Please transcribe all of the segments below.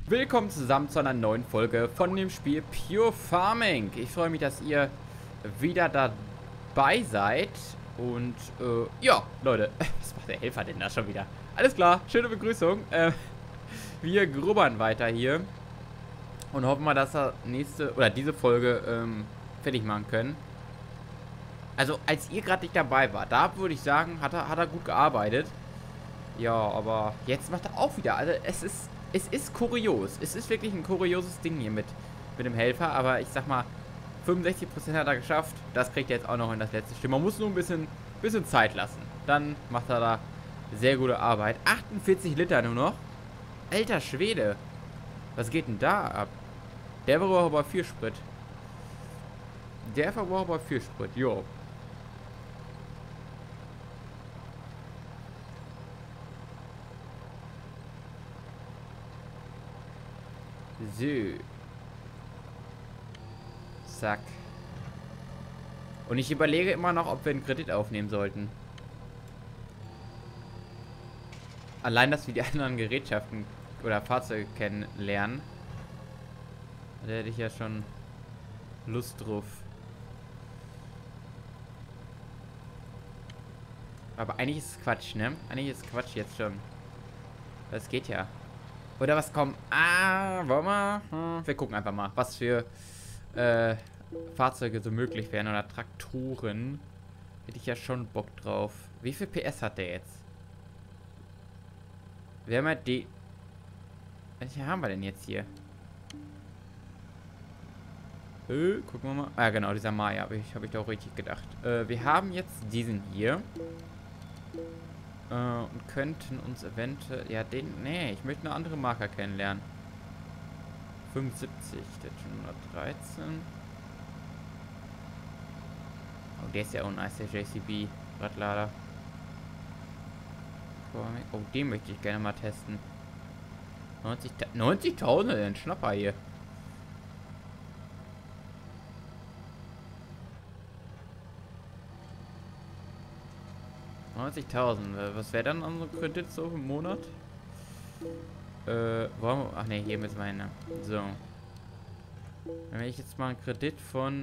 Willkommen zusammen zu einer neuen Folge von dem Spiel Pure Farming. Ich freue mich, dass ihr wieder dabei seid. Und, ja, Leute, was macht der Helfer denn da schon wieder? Alles klar, schöne Begrüßung. Wir grubbern weiter hier. Und hoffen mal, dass wir diese Folge, fertig machen können. Also, als ihr gerade nicht dabei wart, da würde ich sagen, hat er gut gearbeitet. Ja, aber jetzt macht er auch wieder. Also, es ist kurios. Es ist wirklich ein kurioses Ding hier mit dem Helfer. Aber ich sag mal, 65% hat er geschafft. Das kriegt er jetzt auch noch in das letzte Stück. Man muss nur ein bisschen Zeit lassen. Dann macht er da sehr gute Arbeit. 48 Liter nur noch. Alter Schwede. Was geht denn da ab? Der verbraucht aber 4 Sprit. Jo. So. Zack. Und ich überlege immer noch, ob wir einen Kredit aufnehmen sollten. Allein, dass wir die anderen Gerätschaften oder Fahrzeuge kennenlernen. Da hätte ich ja schon Lust drauf. Aber eigentlich ist es Quatsch, ne? Eigentlich ist es Quatsch jetzt schon. Das geht ja. Oder was kommt? Wollen wir? Wir gucken einfach mal, was für Fahrzeuge so möglich wären. Oder Traktoren. Hätte ich ja schon Bock drauf. Wie viel PS hat der jetzt? Wir haben ja die... Welche haben wir denn jetzt hier? Gucken wir mal. Ah, genau, dieser Maya. Hab ich doch richtig gedacht. Wir haben jetzt diesen hier. Und könnten uns eventuell... Ja, nee, ich möchte eine andere Marke kennenlernen. 75, der ist schon 113. Oh, der ist ja auch nice, der JCB-Radlader. Oh, den möchte ich gerne mal testen. 90.000, ein Schnapper hier. Was wäre dann unser Kredit so im Monat? Ach ne, hier müssen wir hin. So. Wenn ich jetzt mal einen Kredit von...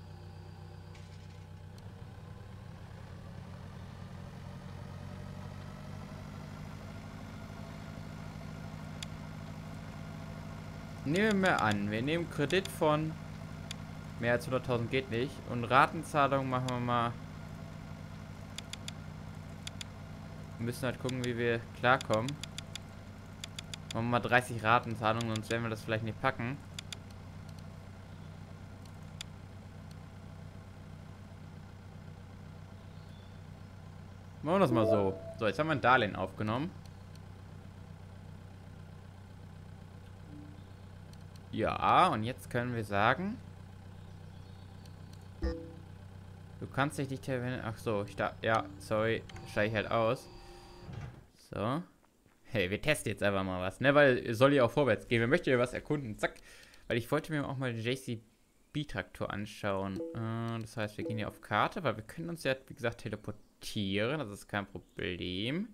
Nehmen wir an, wir nehmen Kredit von... Mehr als 100.000 geht nicht. Und Ratenzahlung machen wir mal... Wir müssen halt gucken, wie wir klarkommen. Machen wir mal 30 Ratenzahlungen, sonst werden wir das vielleicht nicht packen. Machen wir das mal so. So, jetzt haben wir ein Darlehen aufgenommen. Ja, und jetzt können wir sagen... Du kannst dich nicht... Ach so, ja, sorry, steige ich halt aus. So. Hey, wir testen jetzt einfach mal was, ne? Weil es soll ja auch vorwärts gehen. Wir möchten ja was erkunden. Zack. Weil ich wollte mir auch mal den JCB-Traktor anschauen. Das heißt, wir gehen hier auf Karte, weil wir können uns ja, wie gesagt, teleportieren. Das ist kein Problem.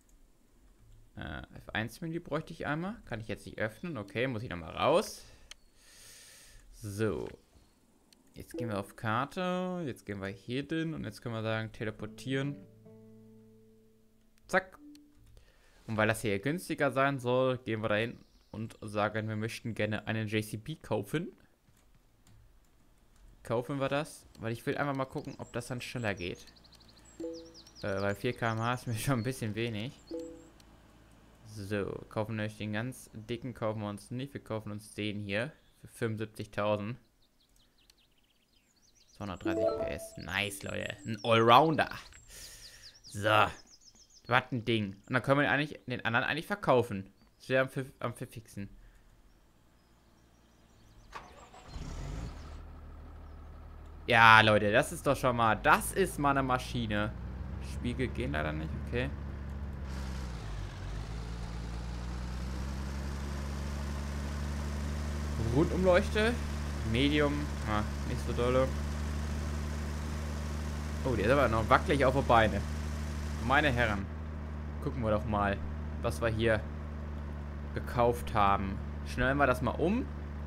F1-Menü bräuchte ich einmal. Kann ich jetzt nicht öffnen. Okay, muss ich nochmal raus. So. Jetzt gehen wir auf Karte. Jetzt gehen wir hier hin. Und jetzt können wir sagen, teleportieren. Zack. Und weil das hier günstiger sein soll, gehen wir dahin und sagen, wir möchten gerne einen JCB kaufen. Kaufen wir das? Weil ich will einfach mal gucken, ob das dann schneller geht. Weil 4 km/h ist mir schon ein bisschen wenig. So, kaufen wir den ganz dicken, kaufen wir uns nicht. Wir kaufen uns den hier für 75.000. 230 PS. Nice, Leute. Ein Allrounder. So. Was ein Ding. Und dann können wir den anderen eigentlich verkaufen. Das wäre am verfixen. Ja, Leute, das ist doch schon mal... Das ist mal eine Maschine. Spiegel gehen leider nicht, okay. Rundumleuchte. Medium. Nicht so dolle. Oh, der ist aber noch wackelig auf die Beine. Meine Herren. Gucken wir doch mal, was wir hier gekauft haben. Schnellen wir das mal um.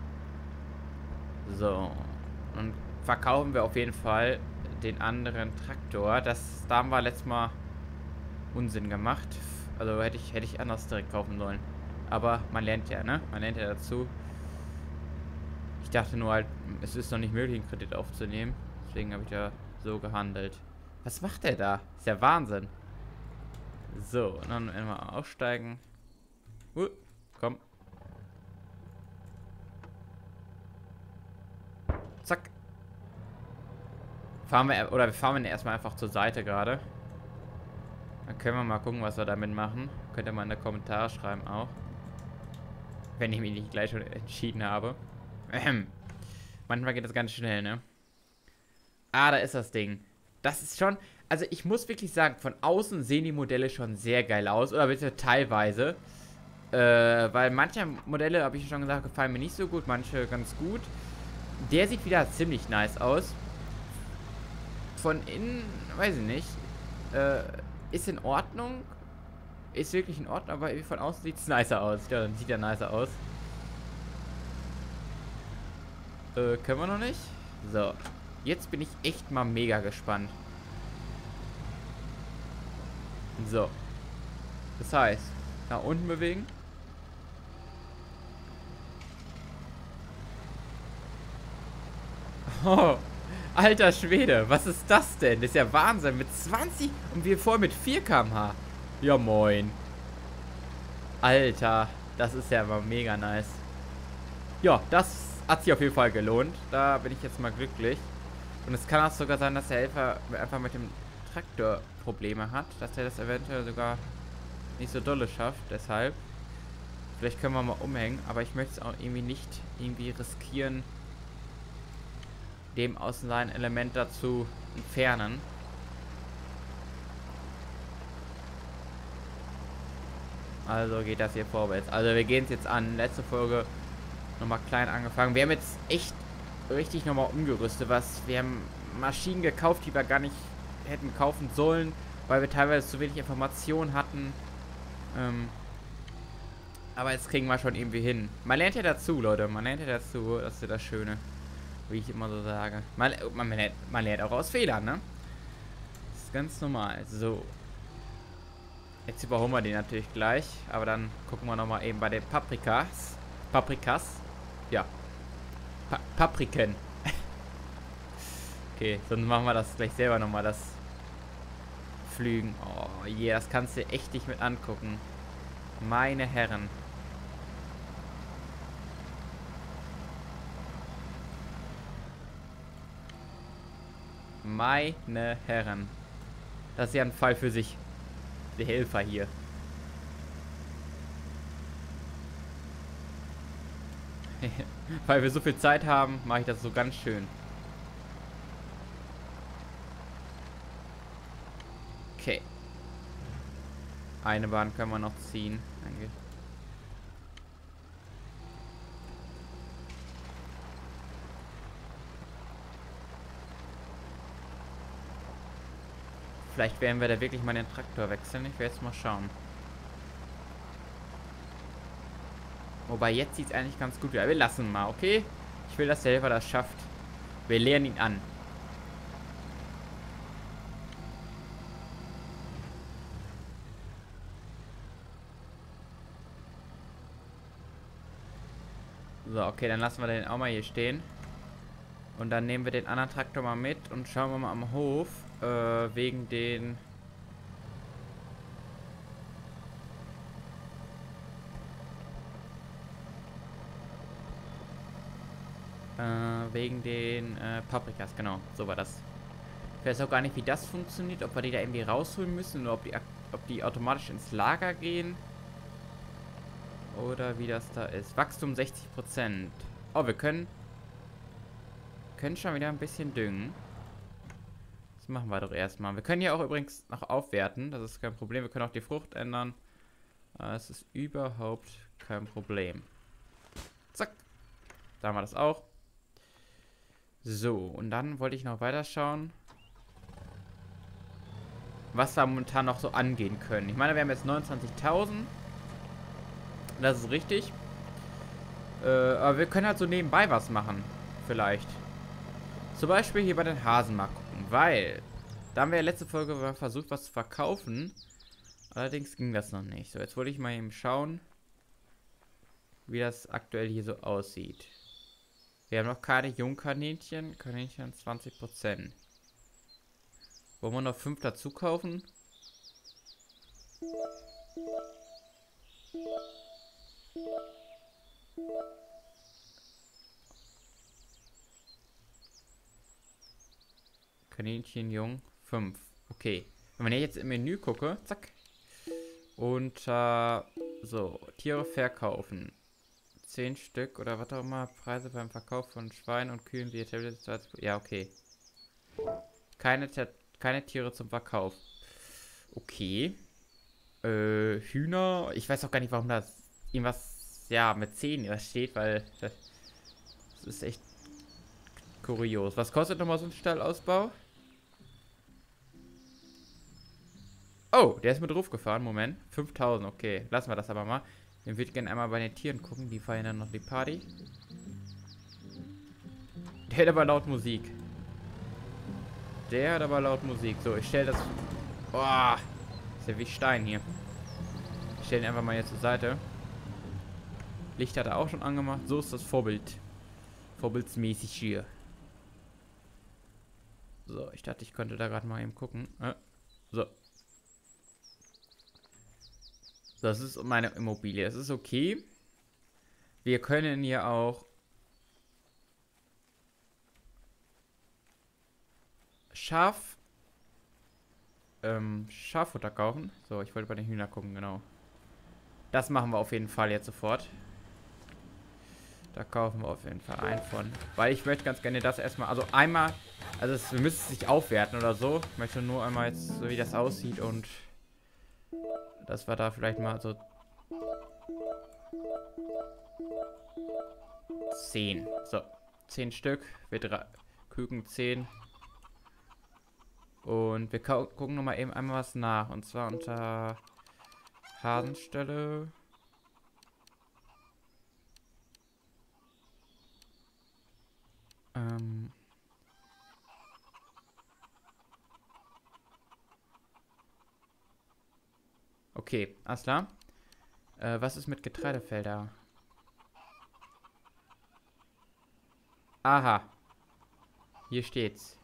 So. Und verkaufen wir auf jeden Fall den anderen Traktor. Da haben wir letztes Mal Unsinn gemacht. Also hätte ich anders direkt kaufen sollen. Aber man lernt ja, ne? Man lernt ja dazu. Ich dachte nur halt, es ist noch nicht möglich, einen Kredit aufzunehmen. Deswegen habe ich ja so gehandelt. Was macht der da? Ist ja Wahnsinn. So, und dann mal aussteigen. Komm. Zack. Wir fahren ihn erstmal einfach zur Seite gerade. Dann können wir mal gucken, was wir damit machen. Könnt ihr mal in die Kommentare schreiben auch. Wenn ich mich nicht gleich schon entschieden habe. Manchmal geht das ganz schnell, ne? Ah, da ist das Ding. Das ist schon... Also ich muss wirklich sagen, von außen sehen die Modelle schon sehr geil aus. Oder bitte teilweise. Weil manche Modelle, habe ich schon gesagt, gefallen mir nicht so gut. Manche ganz gut. Der sieht wieder ziemlich nice aus. Von innen, weiß ich nicht. Ist in Ordnung. Ist wirklich in Ordnung, aber von außen sieht es nicer aus. Ja, dann sieht er nicer aus. Können wir noch nicht? So. Jetzt bin ich echt mal mega gespannt. So. Das heißt, nach unten bewegen. Oh, alter Schwede, was ist das denn? Das ist ja Wahnsinn. Mit 20 und wir vorher mit 4 km/h. Ja, moin. Alter, das ist ja mal mega nice. Ja, das hat sich auf jeden Fall gelohnt. Da bin ich jetzt mal glücklich. Und es kann auch sogar sein, dass der Helfer einfach mit dem Traktor Probleme hat. Dass er das eventuell sogar nicht so dolle schafft. Deshalb. Vielleicht können wir mal umhängen. Aber ich möchte es auch irgendwie nicht riskieren, dem Außensein-Element dazu entfernen. Also geht das hier vorwärts. Also wir gehen es jetzt an. Letzte Folge nochmal klein angefangen. Wir haben jetzt echt richtig nochmal umgerüstet. Wir haben Maschinen gekauft, die wir gar nicht hätten kaufen sollen, weil wir teilweise zu wenig Informationen hatten. Aber jetzt kriegen wir schon irgendwie hin. Man lernt ja dazu, Leute. Man lernt ja dazu. Das ist das Schöne. Wie ich immer so sage. Man lernt auch aus Fehlern, ne? Das ist ganz normal. So. Jetzt überholen wir den natürlich gleich. Aber dann gucken wir nochmal eben bei den Paprikas. Ja. Papriken. Okay, sonst machen wir das gleich selber nochmal, das Flügen. Oh je, das kannst du echt nicht mit angucken. Meine Herren. Meine Herren. Das ist ja ein Fall für sich. Die Helfer hier. Weil wir so viel Zeit haben, mache ich das so ganz schön. Okay. Eine Bahn können wir noch ziehen. Danke. Vielleicht werden wir da wirklich mal den Traktor wechseln. Ich werde jetzt mal schauen. Wobei, jetzt sieht es eigentlich ganz gut aus. Wir lassen mal, okay? Ich will, dass der Helfer das schafft. Wir lernen ihn an. So, okay, dann lassen wir den auch mal hier stehen. Und dann nehmen wir den anderen Traktor mal mit und schauen wir mal am Hof, wegen den... Paprikas, genau, so war das. Ich weiß auch gar nicht, wie das funktioniert, ob wir die da irgendwie rausholen müssen oder ob die automatisch ins Lager gehen. Oder wie das da ist. Wachstum 60%. Oh, wir können schon wieder ein bisschen düngen. Das machen wir doch erstmal. Wir können hier auch übrigens noch aufwerten. Das ist kein Problem. Wir können auch die Frucht ändern. Das ist überhaupt kein Problem. Zack. Da haben wir das auch. So, und dann wollte ich noch weiterschauen, was wir momentan noch so angehen können. Ich meine, wir haben jetzt 29.000. Das ist richtig. Aber wir können halt so nebenbei was machen. Vielleicht. Zum Beispiel hier bei den Hasen mal gucken. Weil, da haben wir ja letzte Folge versucht, was zu verkaufen. Allerdings ging das noch nicht. So, jetzt wollte ich mal eben schauen, wie das aktuell hier so aussieht. Wir haben noch keine Jungkaninchen. Kaninchen 20%. Wollen wir noch 5 dazu kaufen? Kaninchen jung 5. Okay. Wenn ich jetzt im Menü gucke, zack. Und so, Tiere verkaufen. 10 Stück oder was auch immer. Preise beim Verkauf von Schweinen und Kühen. Ja, okay. Keine Tiere zum Verkauf. Okay. Hühner. Ich weiß auch gar nicht, warum das irgendwas, ja, mit 10 da steht, weil das ist echt kurios. Was kostet nochmal so ein Stallausbau? Oh, der ist mit Ruf gefahren. Moment. 5000, okay. Lassen wir das aber mal. Dann würde ich gerne einmal bei den Tieren gucken. Die feiern dann noch die Party. Der hat aber laut Musik. Der hat aber laut Musik. So, ich stelle das... Boah. Ist ja wie Stein hier. Ich stelle ihn einfach mal hier zur Seite. Licht hat er auch schon angemacht. So ist das Vorbild. Vorbildsmäßig hier. So, ich dachte, ich könnte da gerade mal eben gucken. So. Das ist meine Immobilie. Es ist okay. Wir können hier auch Schaffutter kaufen. So, ich wollte bei den Hühnern gucken, genau. Das machen wir auf jeden Fall jetzt sofort. Da kaufen wir auf jeden Fall ein von. Weil ich möchte ganz gerne das erstmal, also einmal, also wir müssen es nicht aufwerten oder so. Ich möchte nur einmal jetzt, so wie das aussieht und dass wir da vielleicht mal so 10. So, 10 Stück. Wir Küken 10. Und wir gucken nochmal eben einmal was nach. Und zwar unter Hasenstelle. Okay, alles klar. Was ist mit Getreidefelder? Aha. Hier steht's.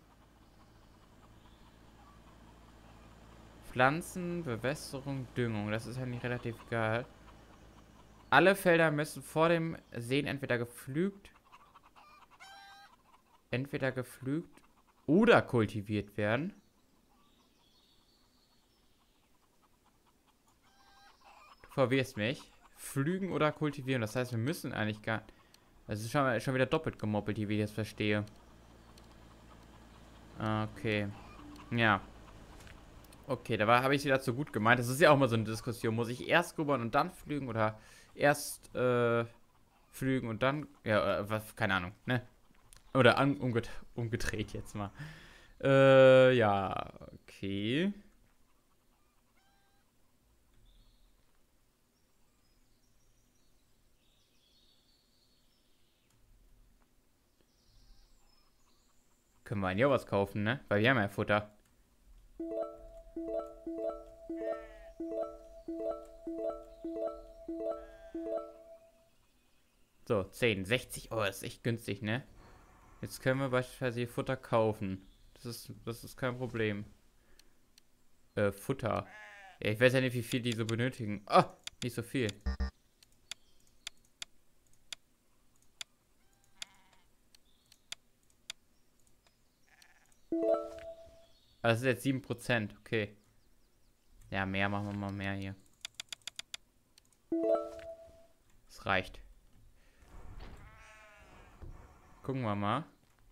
Pflanzen, Bewässerung, Düngung. Das ist eigentlich relativ egal. Alle Felder müssen vor dem Säen entweder gepflügt oder kultiviert werden. Du verwirrst mich. Pflügen oder kultivieren. Das heißt, wir müssen eigentlich gar... Das ist schon wieder doppelt gemoppelt hier, wie ich das verstehe. Okay. Ja. Okay, da habe ich es wieder zu gut gemeint. Das ist ja auch mal so eine Diskussion. Muss ich erst grubbern und dann pflügen oder erst pflügen und dann... Ja, was, keine Ahnung, ne? Oder umgedreht jetzt mal. Ja, okay. Können wir ja was kaufen, ne? Weil wir haben ja Futter. So, 10, 60. Oh, das ist echt günstig, ne? Jetzt können wir beispielsweise hier Futter kaufen. Das ist kein Problem. Futter. Ja, ich weiß ja nicht, wie viel die so benötigen. Oh, nicht so viel. Das ist jetzt 7%, okay. Ja, mehr machen wir mal mehr hier. Das reicht. Gucken wir mal.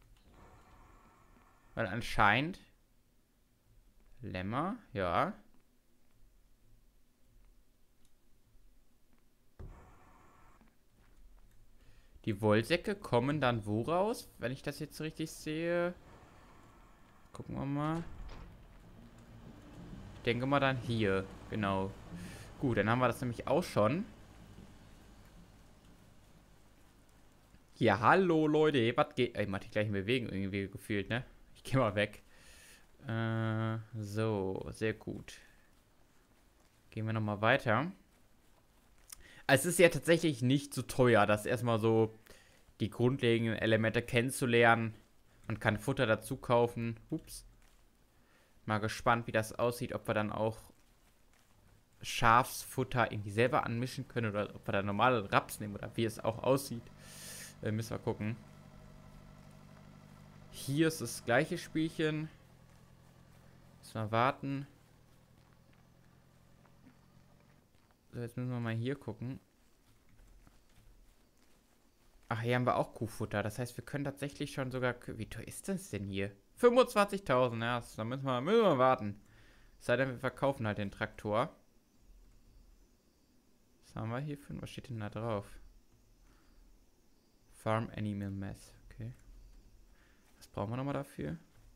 Weil anscheinend... Lämmer, ja. Die Wollsäcke kommen dann wo raus? Wenn ich das jetzt richtig sehe. Gucken wir mal. Ich denke mal dann hier. Genau. Gut, dann haben wir das nämlich auch schon. Ja, hallo Leute, was geht? Ich mach die gleichen Bewegungen irgendwie gefühlt, ne? Ich geh mal weg. So, sehr gut. Gehen wir nochmal weiter. Es ist ja tatsächlich nicht so teuer, das erstmal so die grundlegenden Elemente kennenzulernen. Man kann Futter dazu kaufen. Ups. Mal gespannt, wie das aussieht, ob wir dann auch Schafsfutter irgendwie selber anmischen können oder ob wir da normale Raps nehmen oder wie es auch aussieht. Müssen wir gucken. Hier ist das gleiche Spielchen. Müssen wir warten. So, jetzt müssen wir mal hier gucken. Ach, hier haben wir auch Kuhfutter. Das heißt, wir können tatsächlich schon sogar... Wie teuer ist das denn hier? 25.000, ja. Da müssen wir warten. Es sei denn, wir verkaufen halt den Traktor. Was haben wir hier für... Was steht denn da drauf? Farm Animal Mess. Okay. Was brauchen wir nochmal dafür?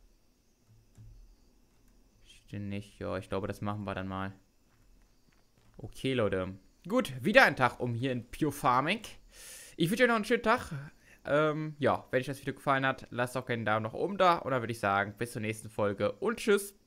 Steht denn nicht. Ja, ich glaube, das machen wir dann mal. Okay, Leute. Gut, wieder ein Tag hier in Pure Farming. Ich wünsche euch noch einen schönen Tag. Ja, wenn euch das Video gefallen hat, lasst auch gerne einen Daumen nach oben da. Und dann würde ich sagen, bis zur nächsten Folge und tschüss.